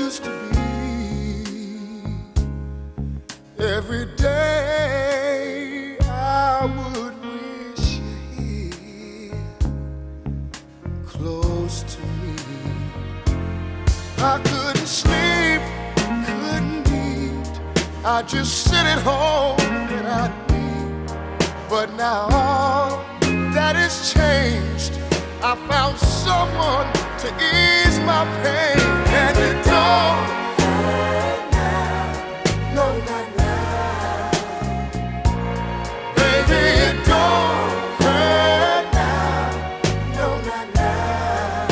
used to be. Every day I would wish you here, close to me. I couldn't sleep, couldn't eat. I'd just sit at home and I'd weep. But now all that has changed. I found someone to ease my pain, and it don't hurt now, no, not now. Baby, it don't hurt now, no, not now.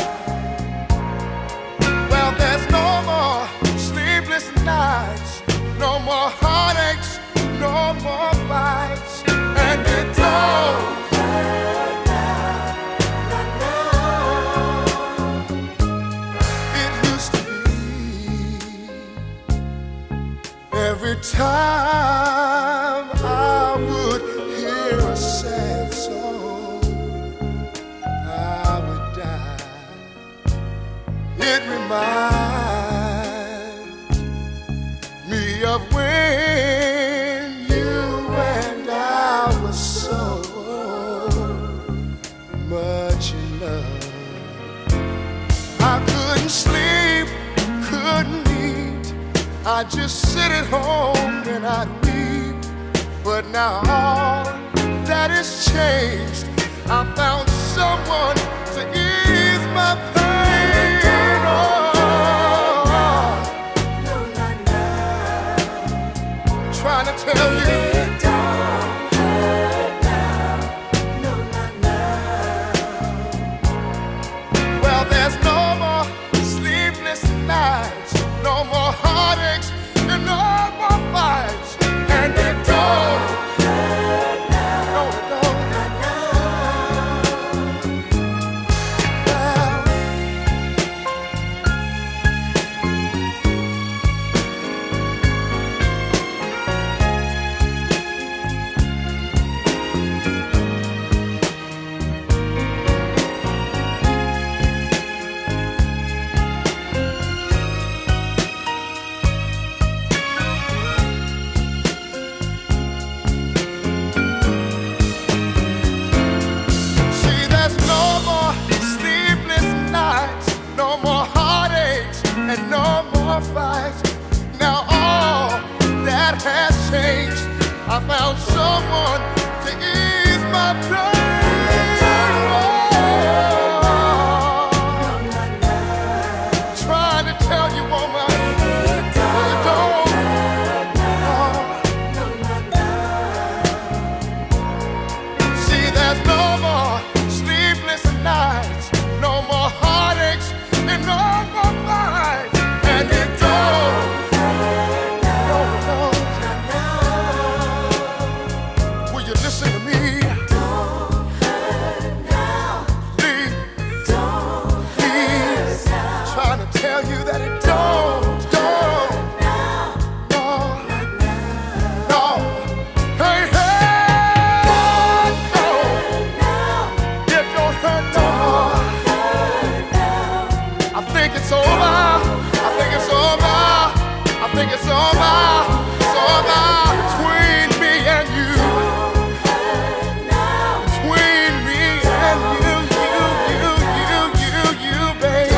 Well, there's no more sleepless nights, no more heartaches, no more fights, and it don't hurt now, not now. It used to be every time I would hear a sad song, I would die. It reminds me of when you and I was so much in love. I couldn't sleep, couldn't eat. I'd just sit at home and I'd weep. But now all that has changed. I found someone to ease my pain. Oh, no, not now. Trying to tell you it don't hurt now. No, not now. Well, there's no more sleepless nights, no more heartaches, and no more fights. And it don't hurt now. No, it don't. Not see, there's no more sleepless nights, no more heartaches, and no more fights. Now all that has changed. I found someone to ease my pain. Trying to tell you, woman, it don't. See, there's no more sleepless nights, no more heartaches, and no more fights. And it don't. No, no. Will you listen to me? Please, please. Trying to tell you that it don't. No, no. Hey, hey, no. It don't hurt no more. I think it's over. I think it's over. I think it's over. It's over between me and you. Between me and you, baby.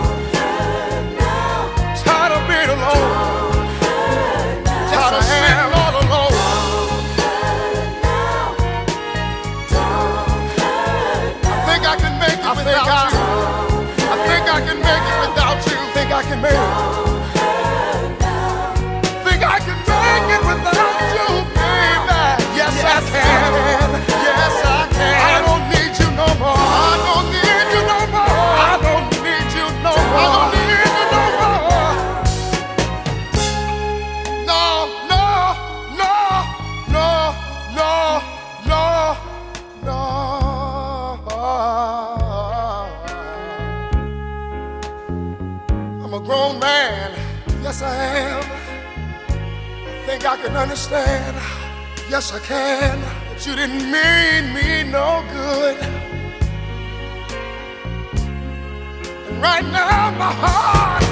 Tired of being alone. Tired of sitting all alone. I think I can make it without you. I think I can make it without you. Think I can make it. Think I can make it without you, baby. Yes, I can. Yes, I can. I don't need you no more. I don't need you no more. I don't need you no more. I don't need you no more. No, no, no, no, no, no, no. I'm a grown man. Yes, I am. I think I can understand. Yes, I can. But you didn't mean me no good. And right now, my heart